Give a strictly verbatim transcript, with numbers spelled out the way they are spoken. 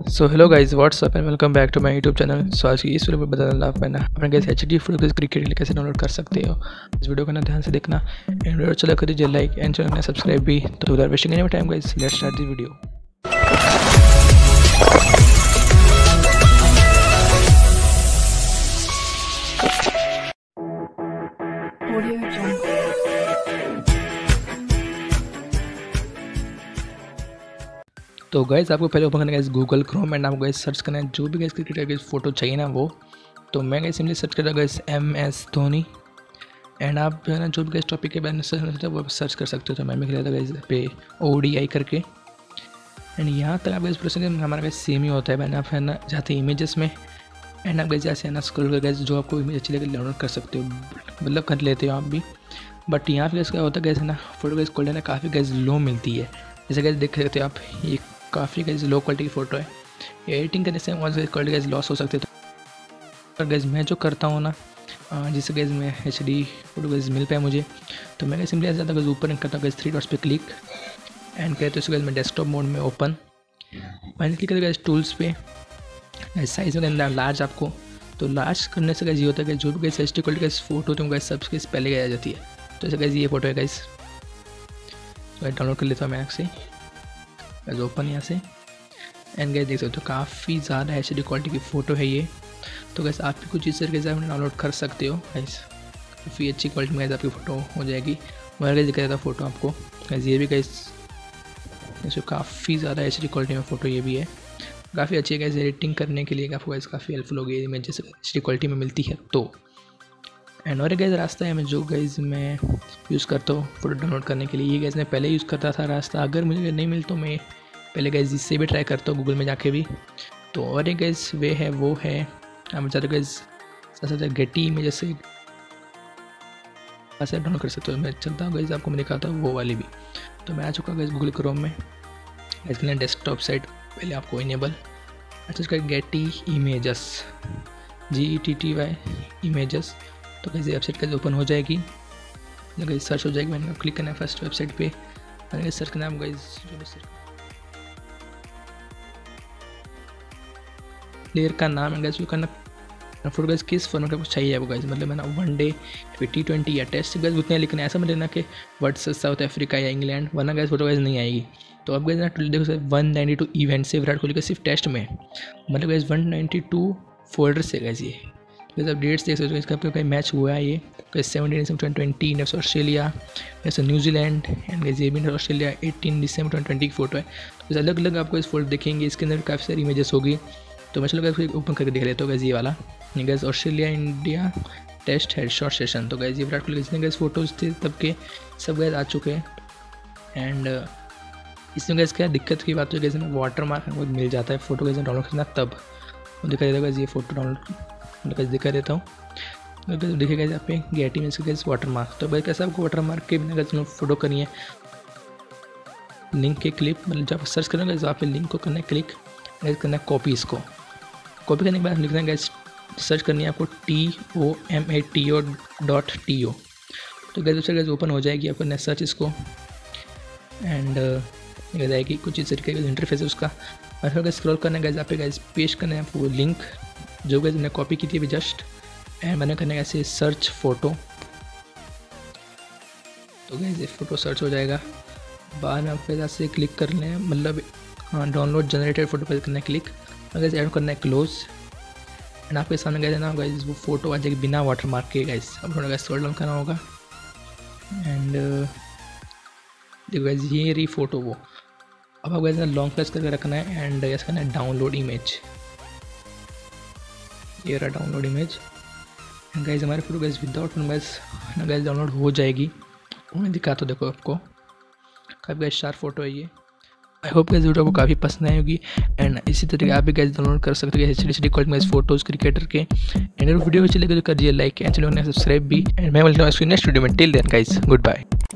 So hello guys what's up and welcome back to my YouTube channel. So आज की इस video में बताना आप मैंने अपने कैसे एच डी फोटोज क्रिकेट के लिए कैसे डाउनलोड कर सकते हो। इस वीडियो को ना ध्यान से देखना एंड वीडियो अच्छा लगा दीजिए लाइक एंड चैनल में सब्सक्राइब भी। तो without wasting any time guys let's start the video. तो गाइस आपको पहले ओपन करना है गूगल क्रोम एंड आपको गाइस सर्च करना है जो भी गाइस क्रिकेटर की फ़ोटो चाहिए ना वो। तो मैं गाइस सिंपली सर्च कर रहा guys M S Dhoni and आप जो है ना जो भी गाइस टॉपिक के बारे में सर्च करते हो वो सर्च कर सकते हो। तो मैं भी लिया था गाइस पे ओ डी आई करके एंड यहाँ तक आप गाइस प्रोसेस हमारा गाइस सेम ही होता है। मैंने आप है ना जाते इमेजेस में एंड आप गाइस जैसे है ना स्क्रॉल कर गाइस जो आपको इमेज अच्छी लगे डाउनलोड कर सकते हो, मतलब कर लेते हो आप भी। बट यहाँ पे क्या होता है गाइस है ना फोटो गाइस क्वालिटी ना काफ़ी गाइस लो मिलती है। जैसे गाइस देख सकते हो आप ये काफ़ी गाइस लो क्वालिटी की फ़ोटो है। एडिटिंग करने से और क्वालिटी गाइस लॉस हो सकते थे। पर गाइस मैं जो करता हूँ ना जिससे गाइस मैं एच डी फोटो गाइस मिल पाए मुझे, तो मैं सिंपली ऐसा जाता हूँ ऊपर करता हूँ गाइस थ्री डॉट्स पे क्लिक एंड कहते हैं गाइस मैं डेस्कटॉप मोड में ओपन मैंने क्लिक करता गाइस टूल्स पे साइज में लार्ज आपको। तो लार्ज करने से गाइस ये होता है कि जो भी guys H D quality guys photo होती है गाइस सबसे पहले आ जाती है। तो ऐसे गाइस ये फोटो है गाइस डाउनलोड कर लेता हूँ मैं आपसे गाइस ओपन यहाँ से एंड गाइस देख सकते हो काफ़ी ज़्यादा एच डी क्वालिटी की फ़ोटो है ये। तो गाइस आप भी कुछ इस तरीके से डाउनलोड कर सकते हो गाइस, काफ़ी अच्छी क्वालिटी में गाइस आपकी फ़ोटो हो जाएगी। मैं गाइस दिखा देता हूँ फ़ोटो आपको गाइस, ये भी गाइस इसमें काफ़ी ज़्यादा एच डी क्वालिटी में फ़ोटो ये भी है, काफ़ी अच्छी है गाइस। एडिटिंग करने के लिए आपको गाइस काफ़ी हेल्पफुल होगी इमेज जैसे एच डी क्वालिटी में मिलती है। तो एंड और एक गाइस रास्ता है मैं जो गाइस मैं यूज़ करता हूँ फोटो डाउनलोड करने के लिए। ये गाइस मैं पहले यूज़ करता था रास्ता, अगर मुझे नहीं मिल तो मैं पहले गाइस इससे भी ट्राई करता हूँ गूगल में जाके भी। तो और एक गाइस वे है वो है हम ज़्यादा गाइस सबसे गेटी इमेज से ऐसे डाउनलोड कर सकते हो। मैं चलता हूँ गाइस आपको मैं दिखाता हूँ वो वाली भी। तो मैं आ चुका गाइस गूगल क्रोम में इसके डेस्कटॉप साइट पहले आपको इनेबल अच्छा इसका Getty images G E T T Y images. तो गाइस वेबसाइट कैसे ओपन हो जाएगी, गाइस सर्च हो जाएगी। मैंने क्लिक करना है फर्स्ट वेबसाइट पे, मैंने सर्च करना है गाइस जो भी सर्च प्लेयर का नाम है गाइस, वो करना फोटो गाइस किस फॉर्मेट का चाहिए आपको गाइस, मतलब है ना वन डे टी ट्वेंटी या टेस्ट गाइस उतने लिखना है। ऐसा मतलब ना कि वर्सेस साउथ अफ्रीका या इंग्लैंड, वरना गाइस फोटो गाइस नहीं आएगी। तो अब गाइस ना देखो वन नाइन्टी टू इवेंट से विराट कोहली का सिर्फ टेस्ट में, मतलब guys one ninety two folder से गाइस ये तो अब डेट्स देख सकते हो इसका कहीं मैच हुआ है। ये तो seventeen December twenty India Australia जैसे न्यूजीलैंड एंड गाइस ये भी Australia eighteen December twenty twenty की फोटो है। तो अलग अलग आपको इस फोटो देखेंगे, इसके अंदर काफ़ी सारी इमेजेस होगी। तो मैं चलो गाइस ओपन करके देख लेता हूँ गाइस ये वाला guys Australia India test headshot session. तो गाइस ये विराट कोहली जितने गाइस फोटोज थे तब के सब गाइस आ चुके हैं। एंड इसमें गाइस क्या दिक्कत की बात है गाइस में वाटर मार्क हमको मिल जाता है फोटो गाइस डाउनलोड करना, तब वो दिखा देता है गाइस ये फोटो डाउनलोड गाइस दिखा देता हूँ तो देखिएगा यहाँ पे गेटी में गाइस वाटर मार्क। तो भाई कैसे आपको वाटर मार्क के बिना गाइस फोटो करनी है, लिंक के क्लिक मतलब जब सर्च करेंगे तो आप लिंक को करना है क्लिक गाइस करना है कॉपी। इसको कॉपी करने के बाद लिखना है गाइस सर्च करनी है आपको T O M A T O dot T O. तो गाइस वेबसाइट गाइस ओपन हो जाएगी, आपको सर्च इसको एंड uh, जाएगी कुछ इस तरीके का इंटरफेस है उसका। और फिर स्क्रॉल करना है गाइस आप पे गाइस पेस्ट करना है आपको लिंक जो गाइस मैंने कॉपी की थी अभी जस्ट एंड मैंने करना है ऐसे सर्च फोटो। तो गाइस ये फोटो सर्च हो जाएगा, बाद में आपको ऐसे क्लिक कर लें मतलब हाँ डाउनलोड जनरेटेड फोटो पर करना है क्लिक और गाइस ऐड करना है क्लोज एंड आपके सामने गाइस ना गाइस वो फोटो आ जाएगी बिना वाटर मार्क के गाइस। अब थोड़ा गाइस स्क्रॉल डाउन करना होगा एंड देखो गाइस ये रही फोटो वो। अब आप गाइस लॉन्ग प्रेस करके रखना है एंड गाइस करना है डाउनलोड इमेज, ये रहा डाउनलोड इमेज एंड गाइस हमारे फोटो गाइस विदाउट गाइस ना गाइस डाउनलोड हो जाएगी। मैं दिखाता हूँ देखो आपको काफ़ी गाइस शार्प फोटो है ये। आई होप गाइस वीडियो को काफ़ी पसंद आई होगी एंड इसी तरीके आप भी गाइस डाउनलोड कर सकते हो एच डी क्वालिटी में फोटोज़ क्रिकेटर के। एंड अगर वीडियो अच्छी लगे तो कर दिए लाइक एंड चैनल ने सब्सक्राइब भी एंड मैं मिलता हूँ इसकी नेक्स्ट वीडियो में। Till then guys good bye.